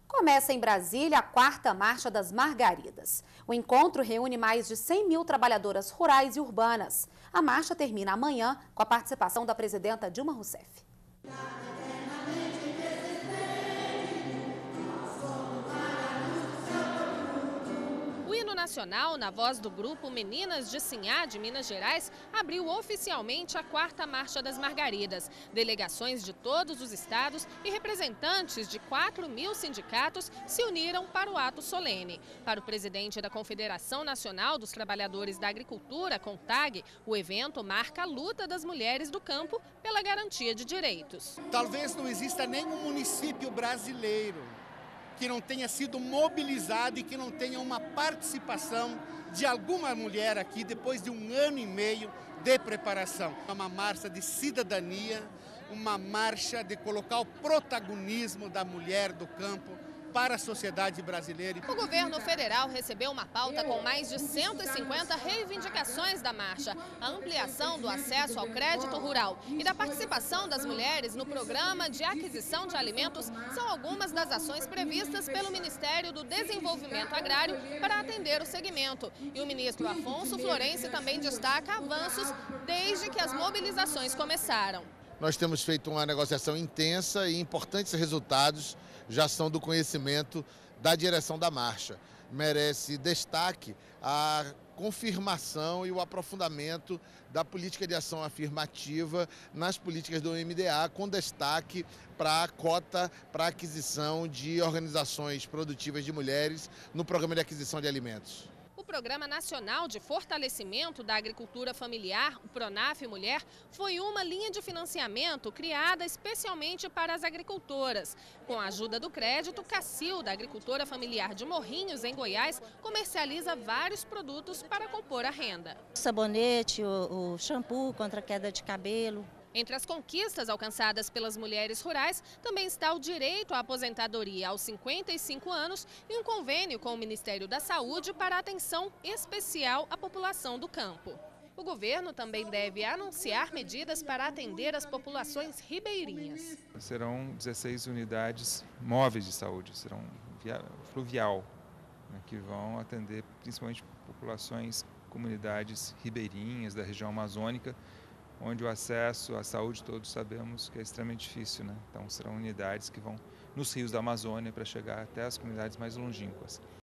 Começa em Brasília a 4ª Marcha das Margaridas. O encontro reúne mais de 100 mil trabalhadoras rurais e urbanas. A marcha termina amanhã com a participação da presidenta Dilma Rousseff. O hino nacional, na voz do grupo Meninas de Sinhá, de Minas Gerais, abriu oficialmente a 4ª Marcha das Margaridas. Delegações de todos os estados e representantes de 4.000 sindicatos se uniram para o ato solene. Para o presidente da Confederação Nacional dos Trabalhadores da Agricultura, CONTAG, o evento marca a luta das mulheres do campo pela garantia de direitos. Talvez não exista nenhum município brasileiro que não tenha sido mobilizado e que não tenha uma participação de alguma mulher aqui depois de 1 ano e meio de preparação. É uma marcha de cidadania, uma marcha de colocar o protagonismo da mulher do campo para a sociedade brasileira. O governo federal recebeu uma pauta com mais de 150 reivindicações da marcha. A ampliação do acesso ao crédito rural e da participação das mulheres no programa de aquisição de alimentos são algumas das ações previstas pelo Ministério do Desenvolvimento Agrário para atender o segmento. E o ministro Afonso Florencio também destaca avanços desde que as mobilizações começaram. Nós temos feito uma negociação intensa e importantes resultados já são do conhecimento da direção da marcha. Merece destaque a confirmação e o aprofundamento da política de ação afirmativa nas políticas do MDA, com destaque para a cota para aquisição de organizações produtivas de mulheres no programa de aquisição de alimentos. O Programa Nacional de Fortalecimento da Agricultura Familiar, o PRONAF Mulher, foi uma linha de financiamento criada especialmente para as agricultoras. Com a ajuda do crédito, Cacil, da agricultora familiar de Morrinhos, em Goiás, comercializa vários produtos para compor a renda. O sabonete, o shampoo contra a queda de cabelo. Entre as conquistas alcançadas pelas mulheres rurais, também está o direito à aposentadoria aos 55 anos e um convênio com o Ministério da Saúde para atenção especial à população do campo. O governo também deve anunciar medidas para atender as populações ribeirinhas. Serão 16 unidades móveis de saúde, serão fluvial, que vão atender principalmente populações, comunidades ribeirinhas da região amazônica, onde o acesso à saúde todos sabemos que é extremamente difícil, né? Então serão unidades que vão nos rios da Amazônia para chegar até as comunidades mais longínquas.